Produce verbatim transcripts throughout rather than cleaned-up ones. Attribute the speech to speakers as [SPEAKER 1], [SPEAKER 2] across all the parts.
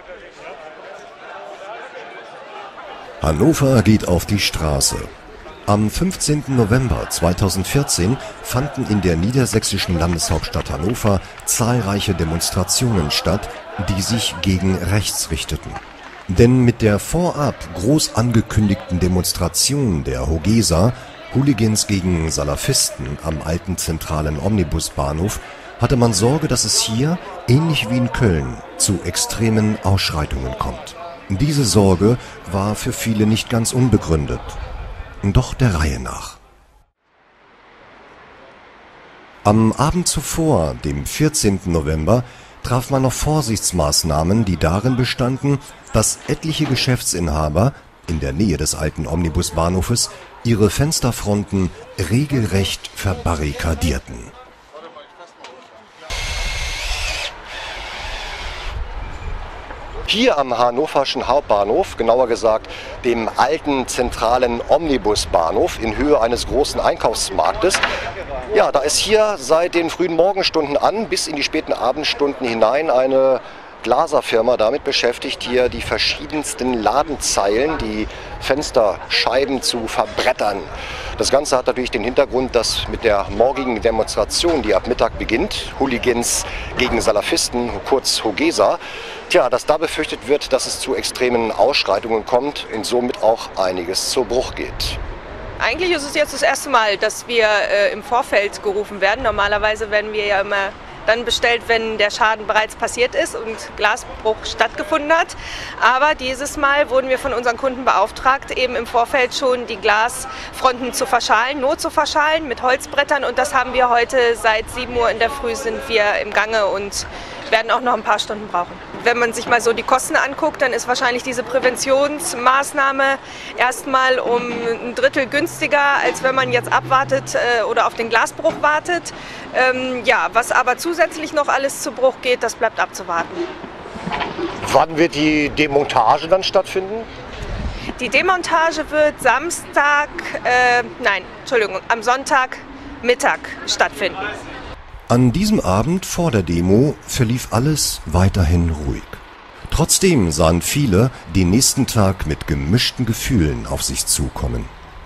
[SPEAKER 1] Hannover geht auf die Straße. Am fünfzehnten November zweitausendvierzehn fanden in der niedersächsischen Landeshauptstadt Hannover zahlreiche Demonstrationen statt, die sich gegen rechts richteten. Denn mit der vorab groß angekündigten Demonstration der Hogesa, Hooligans gegen Salafisten am alten zentralen Omnibusbahnhof, hatte man Sorge, dass es hier, ähnlich wie in Köln, zu extremen Ausschreitungen kommt. Diese Sorge war für viele nicht ganz unbegründet. Doch der Reihe nach. Am Abend zuvor, dem vierzehnten November, traf man noch Vorsichtsmaßnahmen, die darin bestanden, dass etliche Geschäftsinhaber in der Nähe des alten Omnibusbahnhofes ihre Fensterfronten regelrecht verbarrikadierten. Hier am hannoverschen Hauptbahnhof, genauer gesagt dem alten zentralen Omnibusbahnhof in Höhe eines großen Einkaufsmarktes. Ja, da ist hier seit den frühen Morgenstunden an bis in die späten Abendstunden hinein eine Glaserfirma damit beschäftigt, hier die verschiedensten Ladenzeilen, die Fensterscheiben zu verbrettern. Das Ganze hat natürlich den Hintergrund, dass mit der morgigen Demonstration, die ab Mittag beginnt, Hooligans gegen Salafisten, kurz Hogesa, tja, dass da befürchtet wird, dass es zu extremen Ausschreitungen kommt und somit auch einiges zu Bruch geht.
[SPEAKER 2] Eigentlich ist es jetzt das erste Mal, dass wir äh, im Vorfeld gerufen werden. Normalerweise werden wir ja immer dann bestellt, wenn der Schaden bereits passiert ist und Glasbruch stattgefunden hat. Aber dieses Mal wurden wir von unseren Kunden beauftragt, eben im Vorfeld schon die Glasfronten zu verschalen, not zu verschalen mit Holzbrettern. Und das haben wir heute seit sieben Uhr in der Früh sind wir im Gange und werden auch noch ein paar Stunden brauchen. Wenn man sich mal so die Kosten anguckt, dann ist wahrscheinlich diese Präventionsmaßnahme erstmal um ein Drittel günstiger, als wenn man jetzt abwartet äh, oder auf den Glasbruch wartet. Ähm, ja, was aber zusätzlich noch alles zu Bruch geht, das bleibt abzuwarten.
[SPEAKER 1] Wann wird die Demontage dann stattfinden?
[SPEAKER 2] Die Demontage wird Samstag, äh, nein, Entschuldigung, am Sonntagmittag stattfinden.
[SPEAKER 1] An diesem Abend vor der Demo verlief alles weiterhin ruhig. Trotzdem sahen viele den nächsten Tag mit gemischten Gefühlen auf sich zukommen.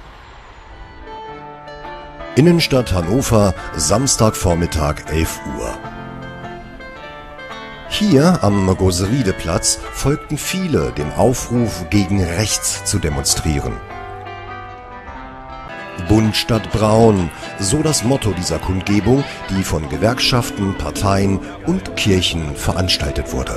[SPEAKER 1] Innenstadt Hannover, Samstagvormittag elf Uhr. Hier am Goserideplatz folgten viele dem Aufruf, gegen rechts zu demonstrieren. Bunt statt braun, so das Motto dieser Kundgebung, die von Gewerkschaften, Parteien und Kirchen veranstaltet wurde.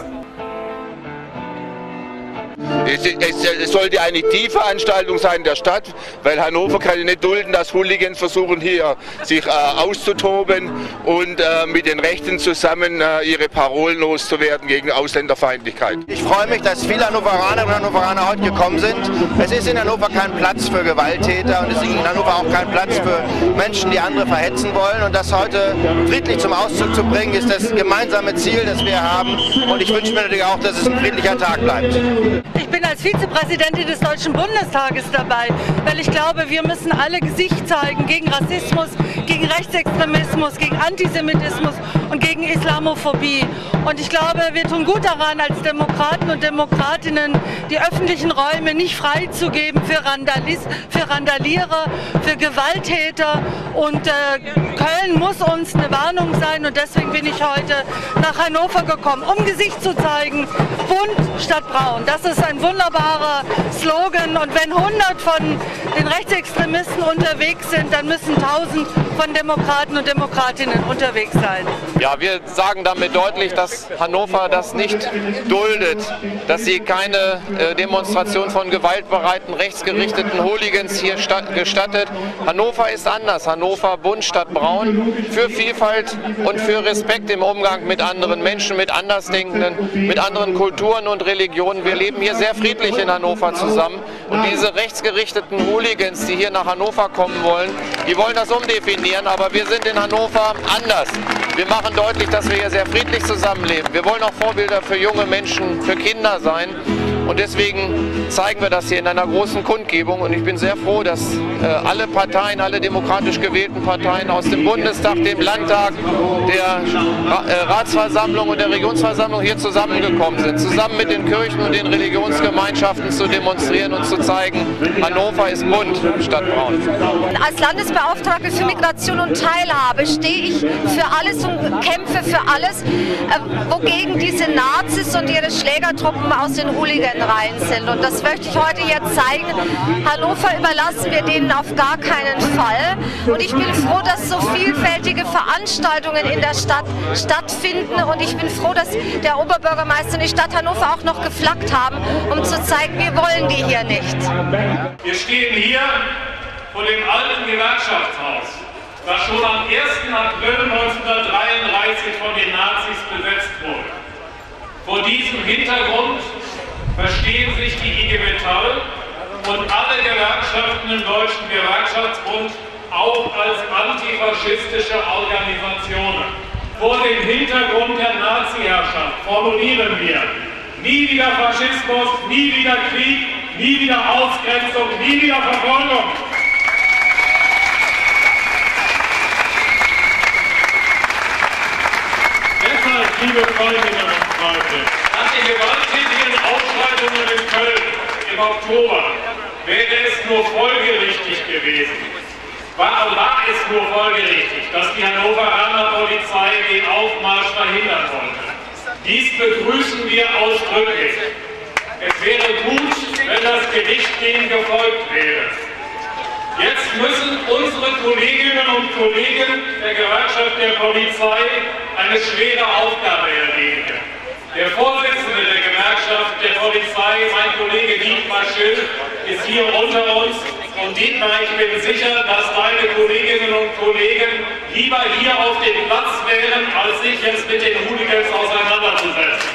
[SPEAKER 3] Es, es, es sollte eine die Veranstaltung sein der Stadt, weil Hannover kann nicht dulden, dass Hooligans versuchen hier sich äh, auszutoben und äh, mit den Rechten zusammen äh, ihre Parolen loszuwerden gegen Ausländerfeindlichkeit.
[SPEAKER 4] Ich freue mich, dass viele Hannoveranerinnen und Hannoveraner heute gekommen sind. Es ist in Hannover kein Platz für Gewalttäter und es ist in Hannover auch kein Platz für Menschen, die andere verhetzen wollen. Und das heute friedlich zum Ausdruck zu bringen, ist das gemeinsame Ziel, das wir haben. Und ich wünsche mir natürlich auch, dass es ein friedlicher Tag bleibt.
[SPEAKER 5] Ich bin als Vizepräsidentin des Deutschen Bundestages dabei, weil ich glaube, wir müssen alle Gesicht zeigen gegen Rassismus, gegen Rechtsextremismus, gegen Antisemitismus und gegen Islamophobie. Und ich glaube, wir tun gut daran, als Demokraten und Demokratinnen die öffentlichen Räume nicht freizugeben für, Randalis, für Randalierer, für Gewalttäter. Und äh, Köln muss uns eine Warnung sein und deswegen bin ich heute nach Hannover gekommen, um Gesicht zu zeigen, bunt statt braun. Das ist ein wunderbarer Slogan und wenn hundert von den Rechtsextremisten unterwegs sind, dann müssen tausend von Demokraten und Demokratinnen unterwegs sein.
[SPEAKER 6] Ja, wir sagen damit deutlich, dass Hannover das nicht duldet, dass sie keine äh, Demonstration von gewaltbereiten, rechtsgerichteten Hooligans hier gestattet. Hannover ist anders. Hannover bunt statt braun, für Vielfalt und für Respekt im Umgang mit anderen Menschen, mit Andersdenkenden, mit anderen Kulturen und Religionen. Wir leben hier sehr friedlich in Hannover zusammen und diese rechtsgerichteten Hooligans, die hier nach Hannover kommen wollen, die wollen das umdefinieren, aber wir sind in Hannover anders. Wir machen deutlich, dass wir hier sehr friedlich zusammenleben. Wir wollen auch Vorbilder für junge Menschen, für Kinder sein. Und deswegen zeigen wir das hier in einer großen Kundgebung. Und ich bin sehr froh, dass äh, alle Parteien, alle demokratisch gewählten Parteien aus dem Bundestag, dem Landtag, der Ra äh, Ratsversammlung und der Regionsversammlung hier zusammengekommen sind, zusammen mit den Kirchen und den Religionsgemeinschaften zu demonstrieren und zu zeigen, Hannover ist bunt statt braun.
[SPEAKER 7] Als Landesbeauftragte für Migration und Teilhabe stehe ich für alles und kämpfe für alles, wogegen diese Nazis und ihre Schlägertruppen aus den Hooligan-Reihen sind. Und das möchte ich heute hier zeigen. Hannover überlassen wir denen auf gar keinen Fall. Und ich bin froh, dass so vielfältige Veranstaltungen in der Stadt stattfinden. Und ich bin froh, dass der Oberbürgermeister und die Stadt Hannover auch noch geflaggt haben, um zu zeigen, wir wollen die hier nicht.
[SPEAKER 8] Wir stehen hier vor dem alten Gewerkschaftshaus, das schon am ersten April neunzehnhundertdreiunddreißig von den Nazis besetzt wurde. Vor diesem Hintergrund verstehen sich die I G Metall und alle Gewerkschaften im Deutschen Gewerkschaftsbund auch als antifaschistische Organisationen. Vor dem Hintergrund der Nazi-Herrschaft formulieren wir: nie wieder Faschismus, nie wieder Krieg, nie wieder Ausgrenzung, nie wieder Verfolgung. Deshalb, liebe Freundinnen und Freunde, nach den gewalttätigen Ausschreitungen in Köln im Oktober wäre es nur folgerichtig gewesen, war, war es nur folgerichtig, dass die Hannoveraner Polizei den Aufmarsch verhindern wollte. Dies begrüßen wir ausdrücklich. Es wäre gut, wenn das Gericht denen gefolgt wäre. Jetzt müssen unsere Kolleginnen und Kollegen der Gewerkschaft der Polizei eine schwere Aufgabe erledigen. Der Vorsitzende der Gewerkschaft der Polizei, mein Kollege Dietmar Schill, ist hier unter uns. Und Dietmar, ich bin sicher, dass deine Kolleginnen und Kollegen lieber hier auf dem Platz wären, als sich jetzt mit den Hooligans auseinanderzusetzen.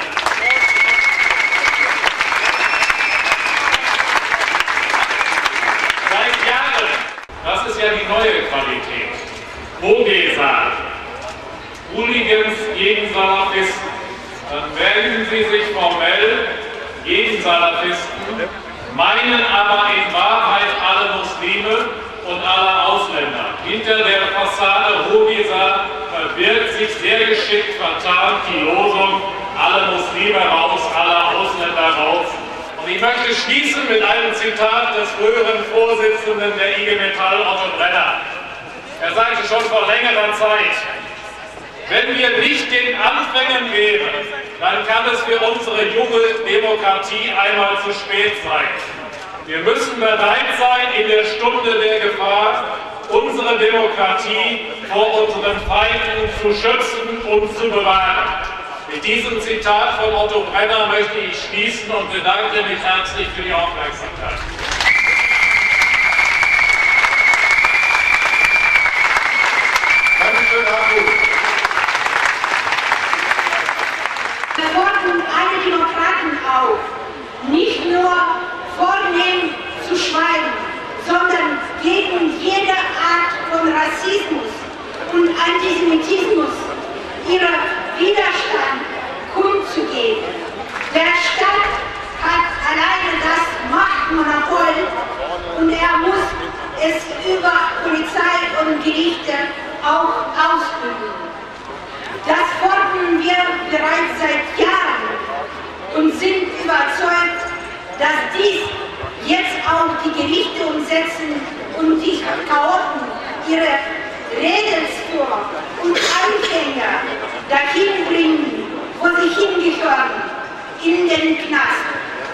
[SPEAKER 8] Seit Jahren, das ist ja die neue Qualität, Vogelsang, Hooligans gegen Salafisten. Dann wenden sie sich formell gegen Salafisten, meinen aber in Wahrheit alle Muslime und alle Ausländer. Hinter der Fassade Vogelsang verbirgt sich sehr geschickt vertarnt die Losung: alle Muslime raus, alle Ausländer raus. Und ich möchte schließen mit einem Zitat des früheren Vorsitzenden der I G Metall, Otto Brenner. Er sagte schon vor längerer Zeit: wenn wir nicht den Anfängen wären, dann kann es für unsere junge Demokratie einmal zu spät sein. Wir müssen bereit sein, in der Stunde der Gefahr unsere Demokratie vor unseren Feinden zu schützen und zu bewahren. Mit diesem Zitat von Otto Brenner möchte ich schließen und bedanke mich herzlich für die Aufmerksamkeit. Dankeschön, Herr Buch.
[SPEAKER 9] Wir fordern alle Demokraten auf, nicht nur vornehm zu schweigen, sondern gegen jede Art von Rassismus und Antisemitismus ihren Widerstand kundzugeben. Der Staat hat alleine das Machtmonopol und er muss es über Polizei und Gerichte auch ausüben. Das fordern wir bereits seit Jahren und sind überzeugt, dass dies jetzt auch die Gerichte umsetzen und die Chaoten ihre Redelsführer und Anfänger dahin bringen, wo sie hingehören, in den Knast.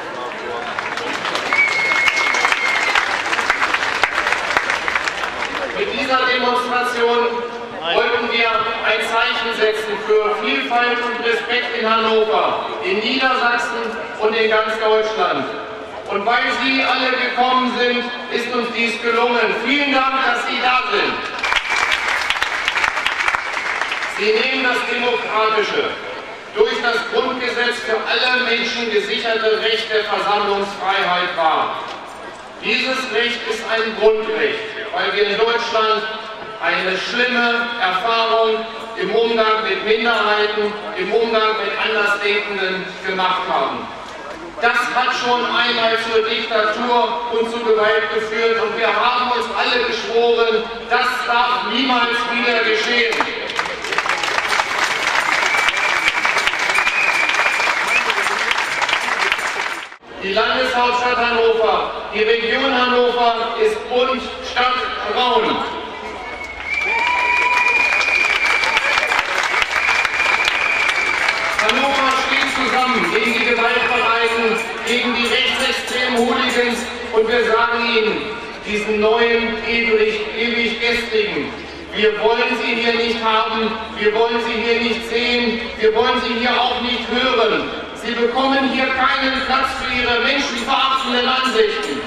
[SPEAKER 6] Mit dieser Demonstration wollten wir ein Zeichen setzen für Vielfalt und Respekt in Hannover, in Niedersachsen und in ganz Deutschland. Und weil Sie alle gekommen sind, ist uns dies gelungen. Vielen Dank, dass Sie da sind. Sie nehmen das demokratische, durch das Grundgesetz für alle Menschen gesicherte Recht der Versammlungsfreiheit wahr. Dieses Recht ist ein Grundrecht, weil wir in Deutschland eine schlimme Erfahrung im Umgang mit Minderheiten, im Umgang mit Andersdenkenden gemacht haben. Das hat schon einmal zur Diktatur und zu Gewalt geführt und wir haben uns alle geschworen, das darf niemals wieder geschehen. Die Landeshauptstadt Hannover, die Region Hannover ist bunt, Stadt, braun. Hannover steht zusammen gegen die Gewaltbereiten, gegen die rechtsextremen Hooligans und wir sagen Ihnen, diesen neuen, ewig, ewig gestrigen, wir wollen Sie hier nicht haben, wir wollen Sie hier nicht sehen, wir wollen Sie hier auch nicht hören. Sie bekommen hier keinen Platz für Ihre menschenverachtenden Ansichten.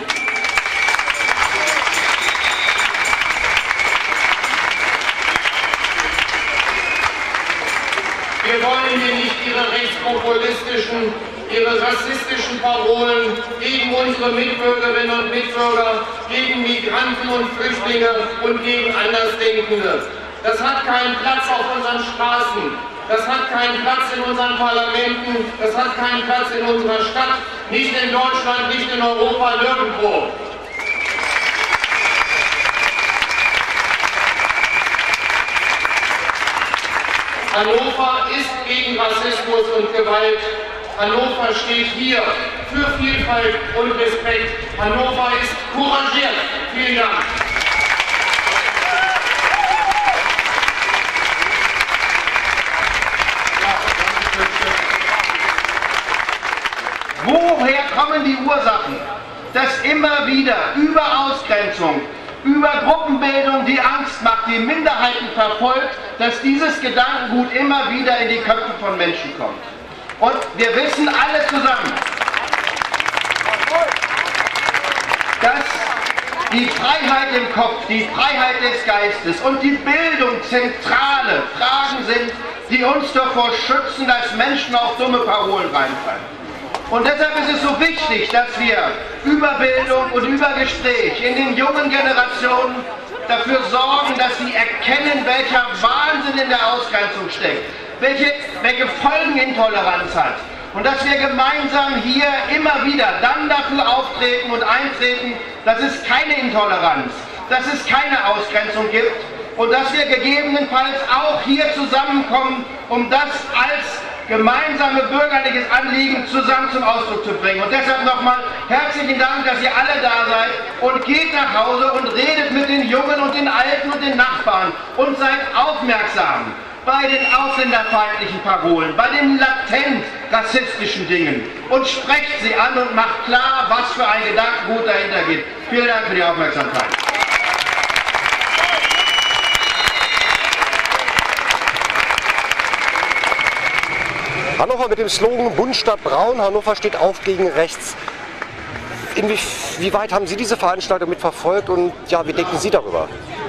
[SPEAKER 6] Wir wollen hier nicht Ihre rechtspopulistischen, Ihre rassistischen Parolen gegen unsere Mitbürgerinnen und Mitbürger, gegen Migranten und Flüchtlinge und gegen Andersdenkende. Das hat keinen Platz auf unseren Straßen. Das hat keinen Platz in unseren Parlamenten, das hat keinen Platz in unserer Stadt, nicht in Deutschland, nicht in Europa, nirgendwo. Hannover ist gegen Rassismus und Gewalt. Hannover steht hier für Vielfalt und Respekt. Hannover ist couragiert. Vielen Dank.
[SPEAKER 10] Woher kommen die Ursachen, dass immer wieder über Ausgrenzung, über Gruppenbildung, die Angst macht, die Minderheiten verfolgt, dass dieses Gedankengut immer wieder in die Köpfe von Menschen kommt? Und wir wissen alle zusammen, dass die Freiheit im Kopf, die Freiheit des Geistes und die Bildung zentrale Fragen sind, die uns davor schützen, dass Menschen auf dumme Parolen reinfallen. Und deshalb ist es so wichtig, dass wir über Bildung und über Gespräch in den jungen Generationen dafür sorgen, dass sie erkennen, welcher Wahnsinn in der Ausgrenzung steckt, welche, welche Folgen Intoleranz hat. Und dass wir gemeinsam hier immer wieder dann dafür auftreten und eintreten, dass es keine Intoleranz, dass es keine Ausgrenzung gibt und dass wir gegebenenfalls auch hier zusammenkommen, um das als gemeinsame bürgerliches Anliegen zusammen zum Ausdruck zu bringen. Und deshalb nochmal herzlichen Dank, dass ihr alle da seid und geht nach Hause und redet mit den Jungen und den Alten und den Nachbarn und seid aufmerksam bei den ausländerfeindlichen Parolen, bei den latent rassistischen Dingen und sprecht sie an und macht klar, was für ein Gedankengut dahinter geht. Vielen Dank für die Aufmerksamkeit.
[SPEAKER 1] Hannover mit dem Slogan Bunt statt Braun. Hannover steht auf gegen rechts. Inwieweit haben Sie diese Veranstaltung mitverfolgt und ja, wie denken Sie darüber?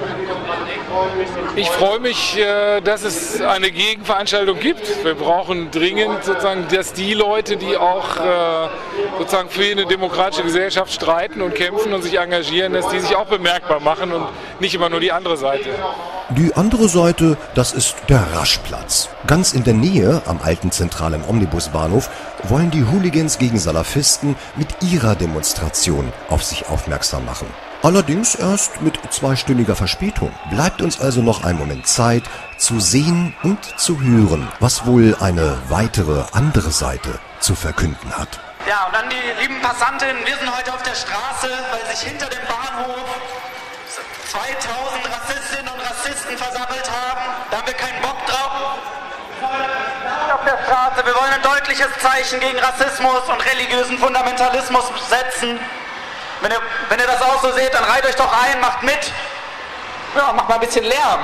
[SPEAKER 11] Ich freue mich, dass es eine Gegenveranstaltung gibt. Wir brauchen dringend sozusagen, dass die Leute, die auch sozusagen für eine demokratische Gesellschaft streiten und kämpfen und sich engagieren, dass die sich auch bemerkbar machen und nicht immer nur die andere Seite.
[SPEAKER 12] Die andere Seite, das ist der Raschplatz. Ganz in der Nähe, am alten zentralen Omnibusbahnhof, wollen die Hooligans gegen Salafisten mit ihrer Demonstration auf sich aufmerksam machen. Allerdings erst mit zweistündiger Verspätung. Bleibt uns also noch ein Moment Zeit, zu sehen und zu hören, was wohl eine weitere andere Seite zu verkünden hat.
[SPEAKER 13] Ja, und dann die lieben Passantinnen, wir sind heute auf der Straße, weil sich hinter dem Bahnhof zweitausend Rassistinnen und Rassisten versammelt haben. Da haben wir keinen Bock drauf. Auf der Straße, wir wollen ein deutliches Zeichen gegen Rassismus und religiösen Fundamentalismus setzen. Wenn ihr, wenn ihr das auch so seht, dann reiht euch doch ein, macht mit. Ja, macht mal ein bisschen Lärm.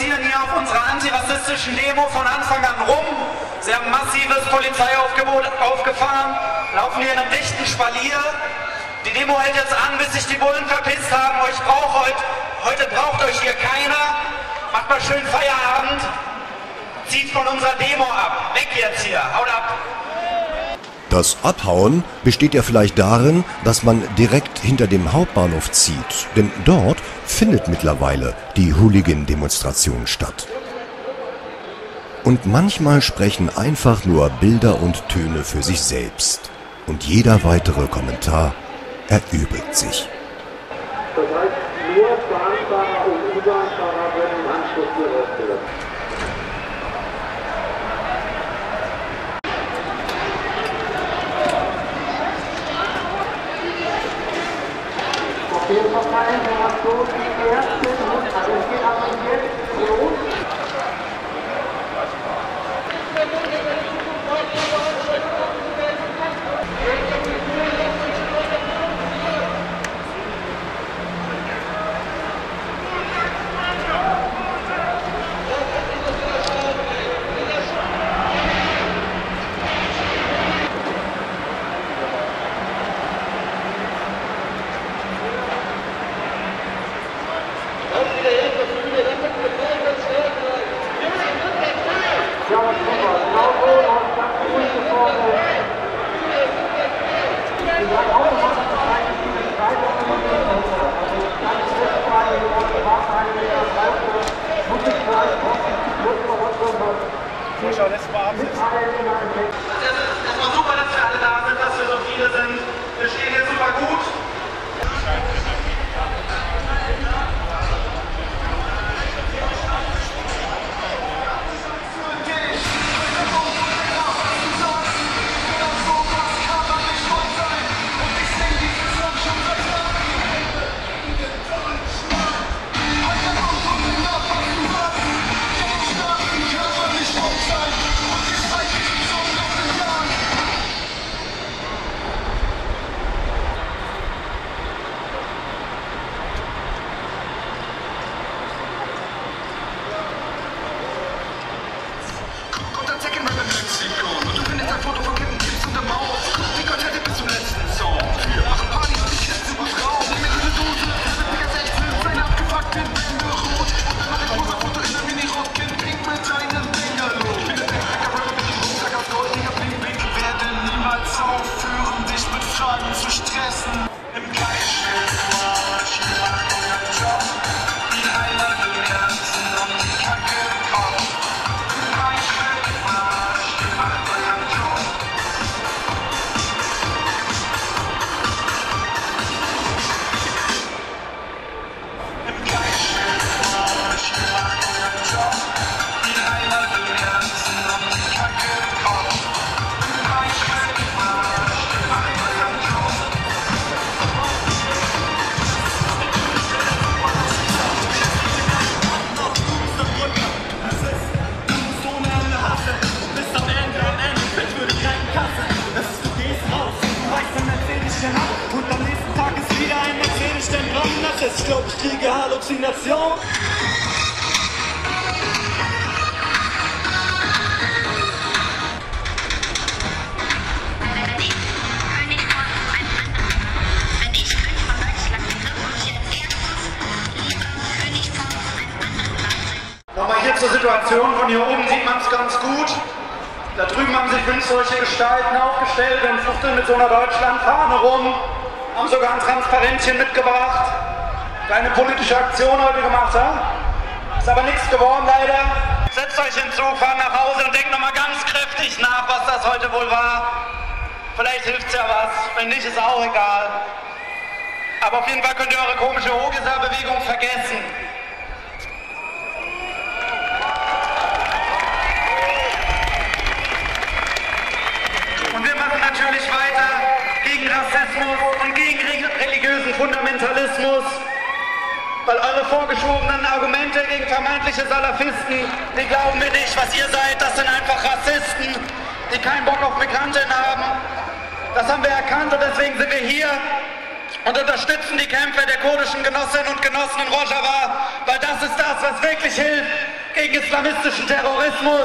[SPEAKER 13] marschieren hier auf unserer antirassistischen Demo von Anfang an rum. Sie haben massives Polizeiaufgebot aufgefahren, laufen hier in einem dichten Spalier. Die Demo hält jetzt an, bis sich die Bullen verpisst haben. Euch braucht heute, heute braucht euch hier keiner. Macht mal schön Feierabend. Zieht von unserer Demo ab. Weg jetzt hier. Haut ab.
[SPEAKER 12] Das Abhauen besteht ja vielleicht darin, dass man direkt hinter dem Hauptbahnhof zieht, denn dort findet mittlerweile die Hooligan-Demonstration statt. Und manchmal sprechen einfach nur Bilder und Töne für sich selbst. Und jeder weitere Kommentar erübrigt sich.
[SPEAKER 14] Das heißt, nur Bahnfahrer und U-Bahn-Fahrer werden im Anschluss hier rausgelassen. Wir verteilen so die erste, also es geht aber jetzt los.
[SPEAKER 13] Zuschauer, das war Absicht. Es war super, dass wir alle da sind, dass wir so viele sind. Wir stehen hier super gut.
[SPEAKER 14] Und am nächsten Tag ist wieder ein Mercedes denn dran. Das ist, ich glaube, ich kriege Halluzination.
[SPEAKER 13] Nochmal hier zur Situation. Von hier oben sieht man es ganz gut. Da drüben haben sich fünf solche Gestalten aufgestellt und fuchteln mit so einer Deutschlandfahne rum. Haben sogar ein Transparentchen mitgebracht. Kleine politische Aktion heute gemacht, ja? Ist aber nichts geworden leider. Setzt euch in den Zug, fahrt nach Hause und denkt nochmal ganz kräftig nach, was das heute wohl war. Vielleicht hilft's ja was, wenn nicht, ist auch egal. Aber auf jeden Fall könnt ihr eure komische Hogeser-Bewegung vergessen. Und wir machen natürlich weiter gegen Rassismus und gegen religiösen Fundamentalismus, weil eure vorgeschobenen Argumente gegen vermeintliche Salafisten, die glauben wir nicht, was ihr seid, das sind einfach Rassisten, die keinen Bock auf Migrantinnen haben. Das haben wir erkannt und deswegen sind wir hier und unterstützen die Kämpfe der kurdischen Genossinnen und Genossen in Rojava, weil das ist das, was wirklich hilft. gegen islamistischen Terrorismus.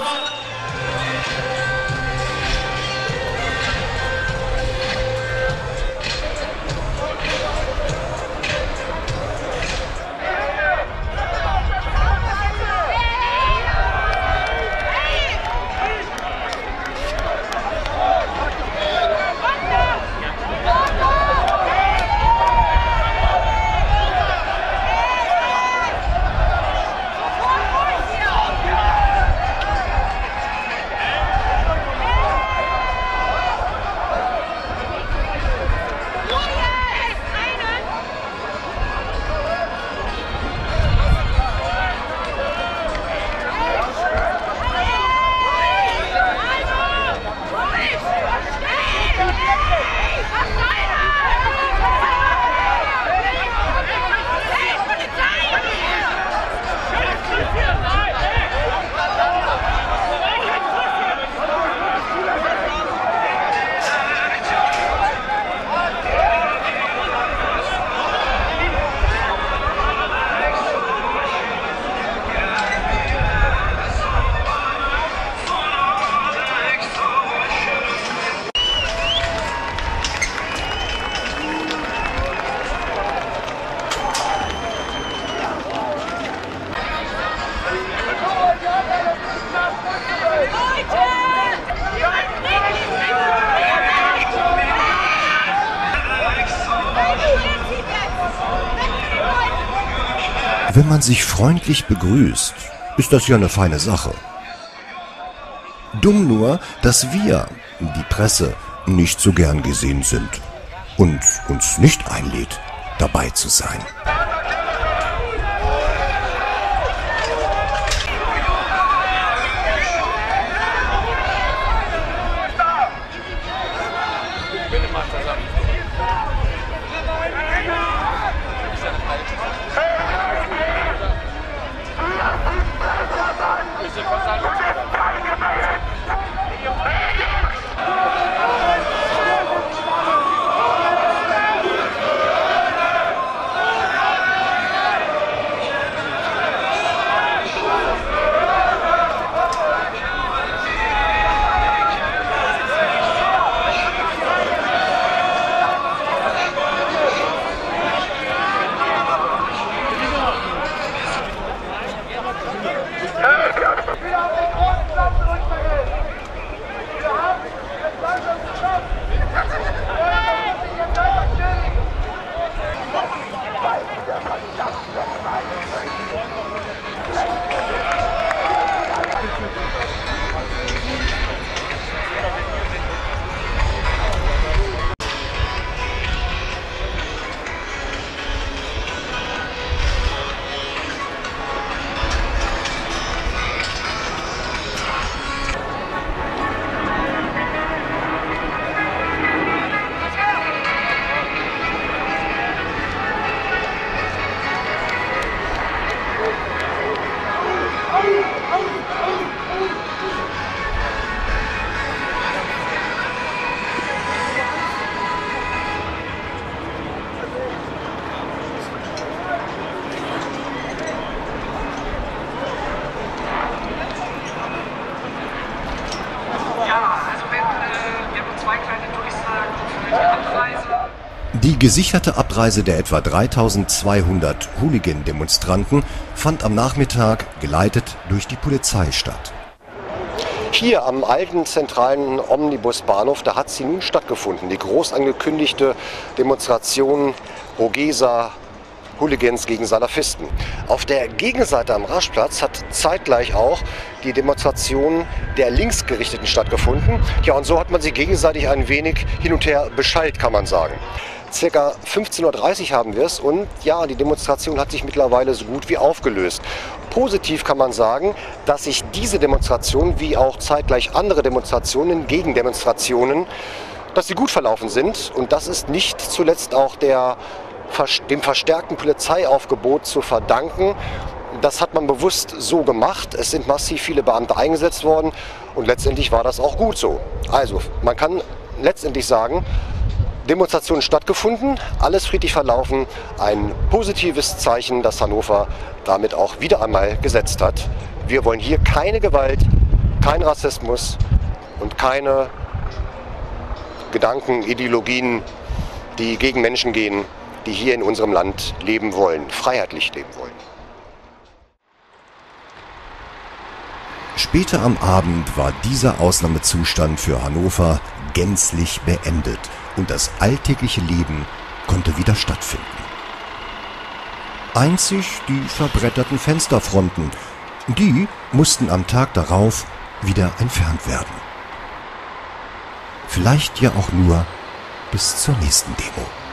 [SPEAKER 12] Wenn man sich freundlich begrüßt, ist das ja eine feine Sache. Dumm nur, dass wir, die Presse, nicht so gern gesehen sind und uns nicht einlädt, dabei zu sein. Die gesicherte Abreise der etwa dreitausendzweihundert Hooligan-Demonstranten fand am Nachmittag geleitet durch die Polizei statt.
[SPEAKER 1] Hier am alten zentralen Omnibusbahnhof, da hat sie nun stattgefunden, die groß angekündigte Demonstration Ogesa Hooligans gegen Salafisten. Auf der Gegenseite am Raschplatz hat zeitgleich auch die Demonstration der Linksgerichteten stattgefunden. Ja, und so hat man sich gegenseitig ein wenig hin und her beschallt, kann man sagen. Circa fünfzehn Uhr dreißig haben wir es und ja, die Demonstration hat sich mittlerweile so gut wie aufgelöst. Positiv kann man sagen, dass sich diese Demonstration wie auch zeitgleich andere Demonstrationen, Gegendemonstrationen, dass sie gut verlaufen sind, und das ist nicht zuletzt auch der, dem verstärkten Polizeiaufgebot zu verdanken. Das hat man bewusst so gemacht. Es sind massiv viele Beamte eingesetzt worden und letztendlich war das auch gut so. Also man kann letztendlich sagen, Demonstrationen stattgefunden, alles friedlich verlaufen. Ein positives Zeichen, das Hannover damit auch wieder einmal gesetzt hat. Wir wollen hier keine Gewalt, kein Rassismus und keine Gedanken, Ideologien, die gegen Menschen gehen, die hier in unserem Land leben wollen, freiheitlich leben wollen.
[SPEAKER 12] Später am Abend war dieser Ausnahmezustand für Hannover gänzlich beendet und das alltägliche Leben konnte wieder stattfinden. Einzig die verbretterten Fensterfronten, die mussten am Tag darauf wieder entfernt werden. Vielleicht ja auch nur bis zur nächsten Demo.